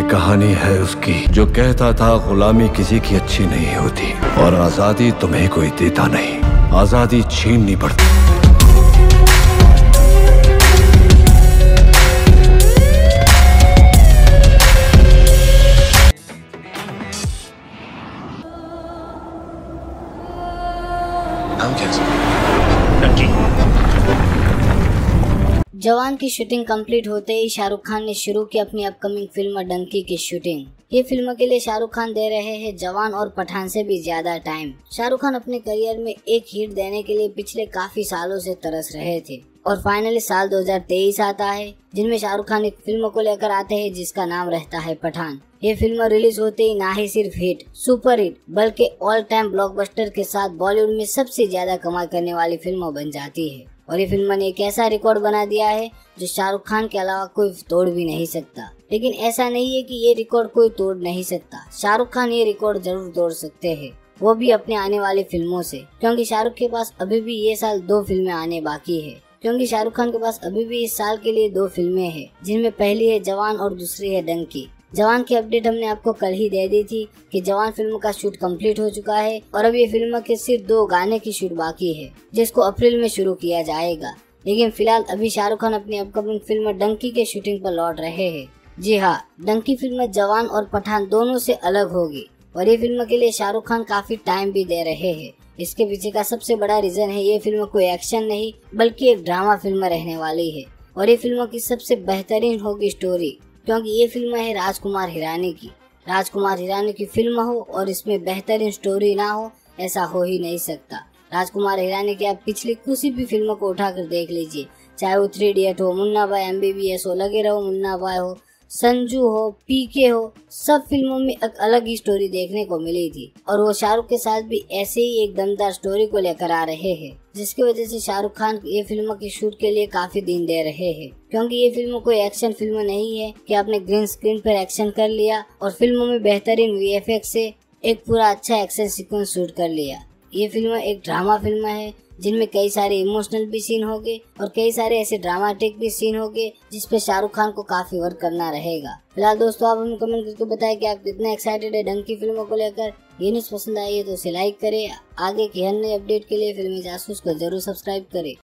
कहानी है उसकी जो कहता था गुलामी किसी की अच्छी नहीं होती और आजादी तुम्हें कोई देता नहीं, आजादी छीननी पड़ती। जवान की शूटिंग कंप्लीट होते ही शाहरुख खान ने शुरू की अपनी अपकमिंग फिल्म डंकी की शूटिंग। ये फिल्म के लिए शाहरुख खान दे रहे हैं जवान और पठान से भी ज्यादा टाइम। शाहरुख खान अपने करियर में एक हिट देने के लिए पिछले काफी सालों से तरस रहे थे और फाइनली साल 2023 आता है जिनमें शाहरुख खान एक फिल्म को लेकर आते हैं जिसका नाम रहता है पठान। ये फिल्म रिलीज होते ही ना ही सिर्फ हिट, सुपर हिट बल्कि ऑल टाइम ब्लॉकबस्टर के साथ बॉलीवुड में सबसे ज्यादा कमाई करने वाली फिल्म बन जाती है और ये फिल्म ने एक ऐसा रिकॉर्ड बना दिया है जो शाहरुख खान के अलावा कोई तोड़ भी नहीं सकता। लेकिन ऐसा नहीं है कि ये रिकॉर्ड कोई तोड़ नहीं सकता, शाहरुख खान ये रिकॉर्ड जरूर तोड़ सकते हैं, वो भी अपने आने वाली फिल्मों से, क्योंकि शाहरुख के पास अभी भी ये साल 2 फिल्में आने बाकी है। क्योंकि शाहरुख खान के पास अभी भी इस साल के लिए 2 फिल्में हैं जिनमें पहली है जवान और दूसरी है डंकी। जवान की अपडेट हमने आपको कल ही दे दी थी कि जवान फिल्म का शूट कंप्लीट हो चुका है और अब ये फिल्म के सिर्फ 2 गाने की शूट बाकी है जिसको अप्रैल में शुरू किया जाएगा। लेकिन फिलहाल अभी शाहरुख खान अपनी अपकमिंग फिल्म डंकी के शूटिंग पर लौट रहे हैं। जी हाँ, डंकी फिल्म जवान और पठान दोनों से अलग होगी और ये फिल्म के लिए शाहरुख खान काफी टाइम भी दे रहे हैं। इसके पीछे का सबसे बड़ा रीजन है ये फिल्म कोई एक्शन नहीं बल्कि एक ड्रामा फिल्म रहने वाली है और ये फिल्म की सबसे बेहतरीन होगी स्टोरी, क्योंकि ये फिल्म है राजकुमार हिरानी की। राजकुमार हिरानी की फिल्म हो और इसमें बेहतरीन स्टोरी ना हो ऐसा हो ही नहीं सकता। राजकुमार हिरानी की आप पिछली किसी भी फिल्म को उठाकर देख लीजिए, चाहे वो 3 इडियट हो, मुन्ना भाई MBBS हो, लगे रहो मुन्ना भाई हो, संजू हो, पीके हो, सब फिल्मों में एक अलग ही स्टोरी देखने को मिली थी और वो शाहरुख के साथ भी ऐसे ही एक दमदार स्टोरी को लेकर आ रहे हैं, जिसकी वजह से शाहरुख खान ये फिल्म की शूट के लिए काफी दिन दे रहे हैं। क्योंकि ये फिल्म कोई एक्शन फिल्म नहीं है कि आपने ग्रीन स्क्रीन पर एक्शन कर लिया और फिल्मों में बेहतरीन VFX से एक पूरा अच्छा एक्शन सीक्वेंस शूट कर लिया। ये फिल्म एक ड्रामा फिल्म है जिनमें कई सारे इमोशनल भी सीन होंगे और कई सारे ऐसे ड्रामेटिक भी सीन होंगे जिसपे शाहरुख खान को काफी वर्क करना रहेगा। फिलहाल दोस्तों आप हमें कमेंट करके बताएं कि आप कितने एक्साइटेड है डंकी फिल्मों को लेकर। ये न्यूज़ पसंद आई है तो उसे लाइक करें। आगे की हर नई अपडेट के लिए फिल्मी जासूस को जरूर सब्सक्राइब करें।